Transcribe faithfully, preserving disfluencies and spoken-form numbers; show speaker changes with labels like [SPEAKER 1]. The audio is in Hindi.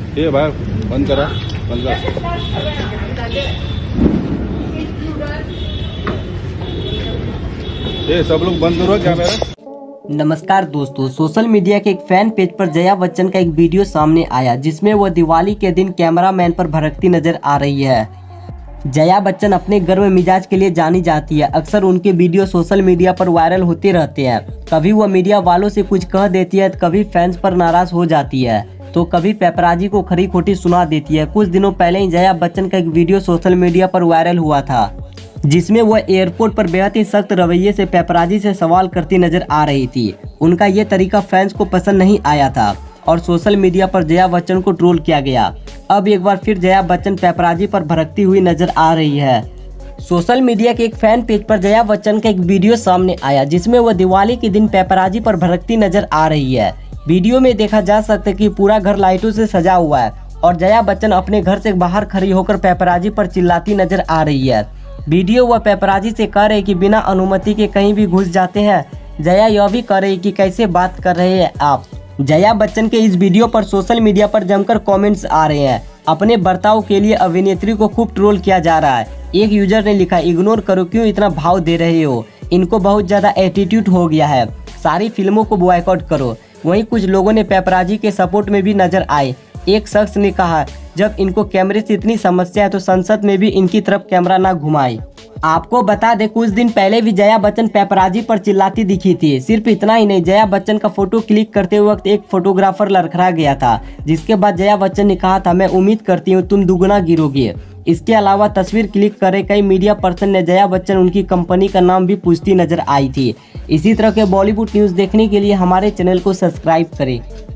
[SPEAKER 1] ये भाई बंद करा, बंद कर। ये सब लोग बंद करो कैमरा।
[SPEAKER 2] नमस्कार दोस्तों, सोशल मीडिया के एक फैन पेज पर जया बच्चन का एक वीडियो सामने आया जिसमें वह दिवाली के दिन कैमरामैन पर भड़कती नजर आ रही है। जया बच्चन अपने गर्म मिजाज के लिए जानी जाती है। अक्सर उनके वीडियो सोशल मीडिया पर वायरल होते रहते हैं। कभी वह मीडिया वालों से कुछ कह देती है, कभी फैंस पर नाराज हो जाती है, तो कभी पेपराजी को खरी खोटी सुना देती है। कुछ दिनों पहले ही जया बच्चन का एक वीडियो सोशल मीडिया पर वायरल हुआ था जिसमें वह एयरपोर्ट पर बेहद ही सख्त रवैये से पेपराजी से सवाल करती नजर आ रही थी। उनका ये तरीका फैंस को पसंद नहीं आया था और सोशल मीडिया पर जया बच्चन को ट्रोल किया गया। अब एक बार फिर जया बच्चन पेपराजी पर भड़कती हुई नजर आ रही है। सोशल मीडिया के एक फैन पेज पर जया बच्चन का एक वीडियो सामने आया जिसमें वह दिवाली के दिन पेपराजी पर भड़कती नजर आ रही है। वीडियो में देखा जा सकता है कि पूरा घर लाइटों से सजा हुआ है और जया बच्चन अपने घर से बाहर खड़ी होकर पेपराजी पर चिल्लाती नजर आ रही है। वीडियो वह पेपराजी से कह रही कि बिना अनुमति के कहीं भी घुस जाते हैं। जया यह भी कह रही कि कैसे बात कर रहे हैं आप। जया बच्चन के इस वीडियो पर सोशल मीडिया पर जमकर कमेंट्स आ रहे हैं। अपने बर्ताव के लिए अभिनेत्री को खूब ट्रोल किया जा रहा है। एक यूजर ने लिखा, इग्नोर करो, क्यों इतना भाव दे रहे हो, इनको बहुत ज्यादा एटीट्यूड हो गया है, सारी फिल्मों को बॉयकॉट करो। वहीं कुछ लोगों ने पेपराजी के सपोर्ट में भी नजर आए। एक शख्स ने कहा, जब इनको कैमरे से इतनी समस्या है तो संसद में भी इनकी तरफ कैमरा ना घुमाए। आपको बता दें, कुछ दिन पहले भी जया बच्चन पेपराजी पर चिल्लाती दिखी थी। सिर्फ इतना ही नहीं, जया बच्चन का फोटो क्लिक करते वक्त एक फोटोग्राफर लड़खड़ा गया था, जिसके बाद जया बच्चन ने कहा था, मैं उम्मीद करती हूँ तुम दुगना गिरोगे। इसके अलावा तस्वीर क्लिक करे कई मीडिया पर्सन ने जया बच्चन उनकी कंपनी का नाम भी पूछती नजर आई थी। इसी तरह के बॉलीवुड न्यूज़ देखने के लिए हमारे चैनल को सब्सक्राइब करें।